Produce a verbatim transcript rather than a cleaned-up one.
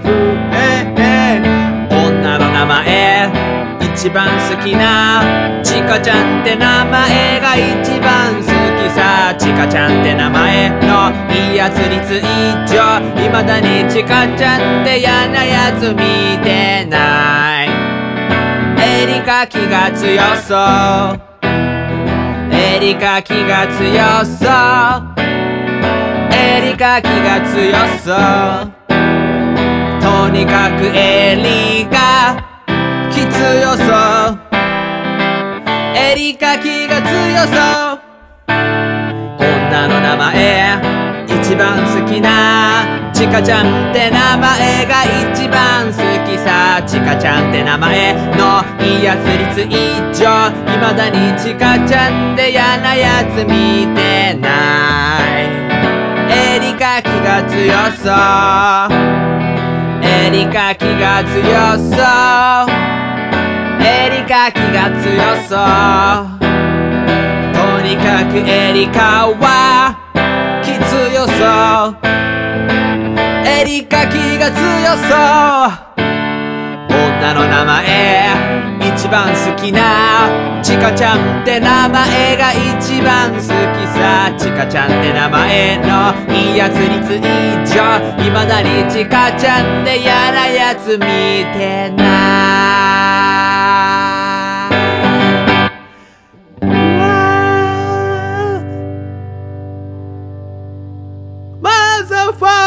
ふええ女の名前一番好きなちかちゃんって名前が一番好きさ。ちかちゃんって名前のいいやつ率一丁。未だにちかちゃんで嫌なやつ見てない。エリカ気が強そう。エリカ気が強そう。エリカ気が強そう。とにかくエリカ気強そう。エリカ気が強そう。女の名前一番好きなちかちゃんって名前が一番好きさ。ちかちゃんって名前のいいやつ率一丁。未だにちかちゃんで嫌なやつ見てない。エリカ気が強そう。エリカ気が強そう。エリカ気が強そう。とにかくエリカは気強そう。エリカ気が強そう。女の名前一番好きなちかちゃんって名前が一番好きさ。ちかちゃんって名前のいいやつ率一丁。未だにちかちゃんで嫌なやつ見てない。マザーファ